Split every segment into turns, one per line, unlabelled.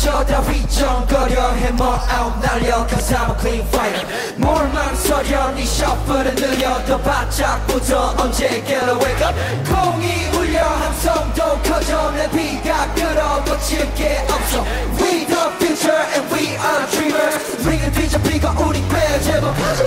어쩌다 휘청거려 해머 아웃 날려 Cause I'm a clean fighter 뭘 망설여 네 셔플은 느려 더 바짝 붙어 언제 get a wake up 콩이 울려 함성도 커져 내 비가 끌어 놓칠 게 없어 We the future and we are dreamers 링을 뒤집히고 우리 꽤 제법하지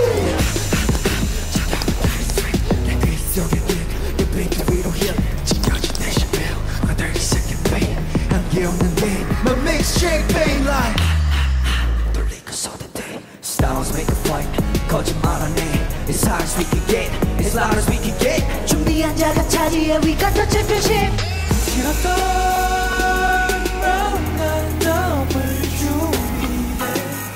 내 귀 속에 내 빛 위로 힐 찢어진 내 샤벨 A 30-second pain 한계 없는 game My mixtape pain like 돌리고 쏟은 day Styles make a fight 거짓말 안 해 As hard as we can get As loud as we can get
준비한 자가 차지해 We got the championship
길었던 round 난 너를 준비해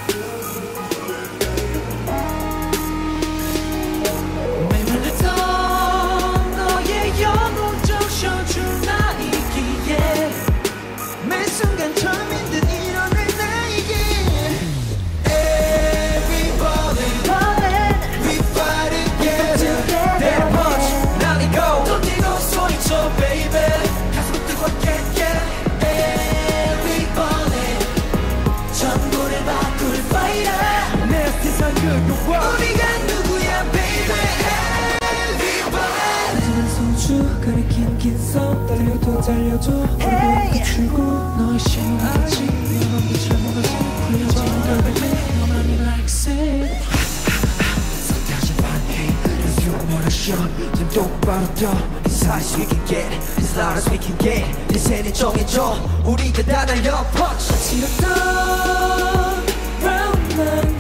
메말랐던 너의 영혼 적셔줄 나이기에 매 순간 처음인 듯 일어날 나에게 Everybody We fight together That punch 날리고 또 뛰고 소리쳐 baby 가슴 뜨겁게 yeah Everybody 전부를 바꿀 fighter 내 세상 그거 우리가 누구야 baby Everybody 마지막 손주 가리킨 긴 손 달려도 달려도 얼굴 비추고 너의 심장이 너만 비춰먹어서 풀려진 걸음에 너만이 like say 선택지 반해 As you wanna show 좀 똑바로 떠 As high as we can get As loud as we can get 내 세는 정해줘 우리가 다 날려 punch 지렸던 round 난